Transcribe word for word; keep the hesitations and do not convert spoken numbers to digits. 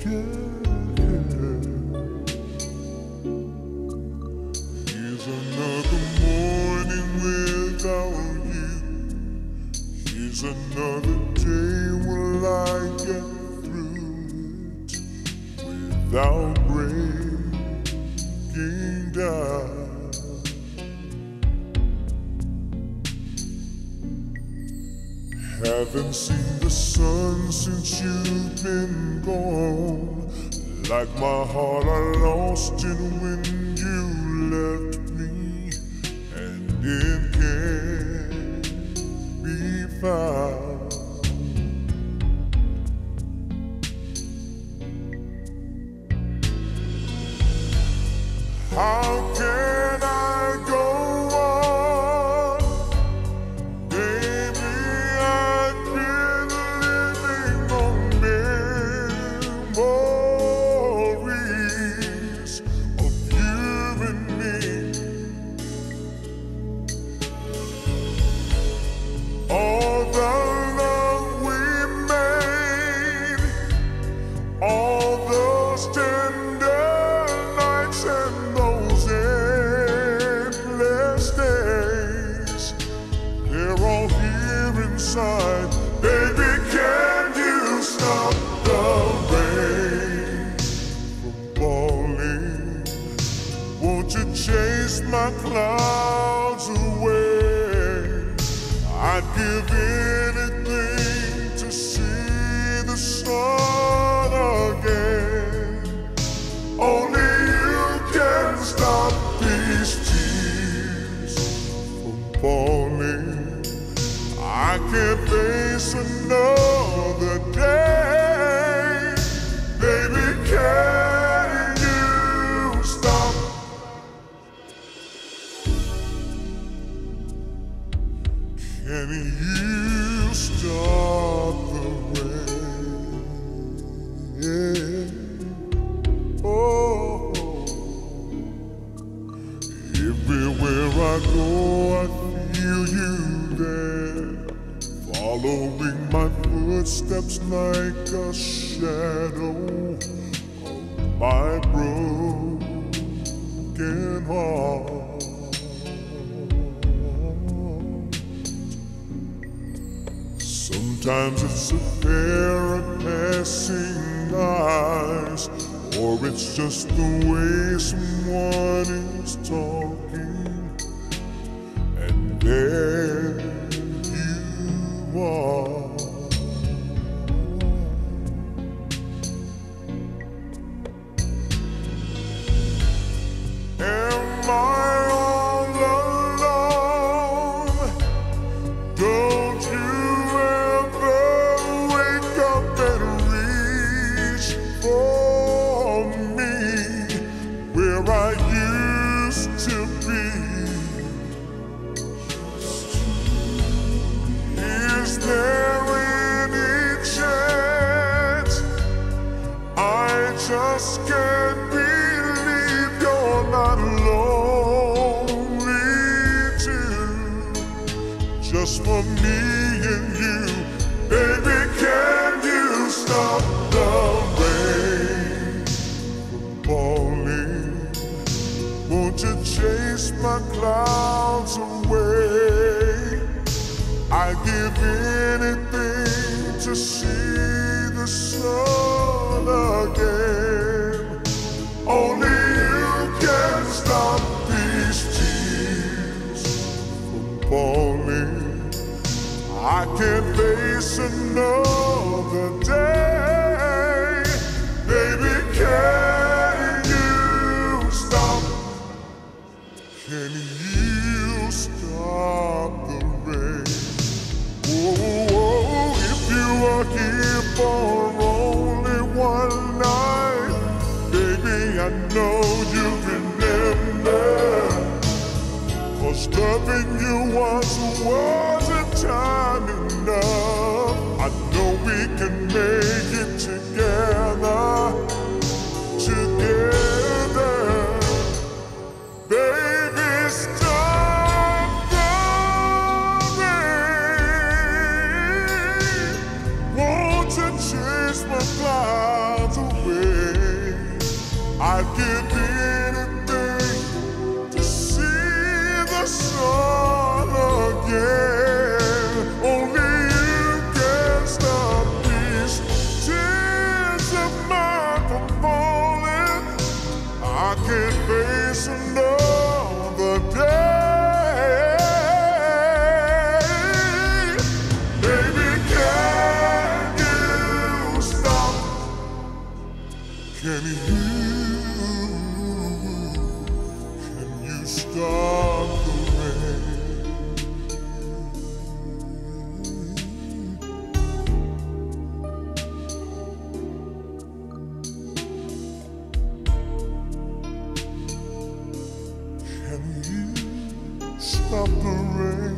Here's another morning without you. Here's another day. Will I get through it without breaking down? Haven't seen the sun since you've been gone. Like my heart I lost it when you left me, and it can't be found. How can I go on? Baby, I've been living on memories of you and me. All the love we made, all those tender nights and those endless days, they're all here inside. Baby, can you stop the rain from falling? Won't you chase my clouds away? I'd give anything to see the sun again. Only you can stop these tears from falling. I can't face another day. Baby, can you stop? Can you stop the rain? Oh, everywhere I go, I feel you there, following my footsteps like a shadow of my broken heart. Sometimes it's a pair of passing eyes, or it's just the way someone is talking, and there you are. Am I all alone? Don't you ever wake up and reach for me where I used to be? Is there any chance? I just can't believe you're not lonely too, just for me and you. Baby, can you stop the rain from falling? Won't you chase my clouds away? I'd give anything to see the sun again. Only you can stop these tears from falling. I can't face another day. Baby, can you stop? Can you stop the rain? Whoa, if you are here for only one night, baby, I know you remember. 'Cause loving you once wasn't time enough. I know we can make it together, together. Baby, stop the rain. Won't you chase my clouds away? I'd give anything to see the sun again. Only you can stop these tears of mine from falling. I can't face another day. Baby, can you stop? Can you, can you stop the rain? Can you stop the rain?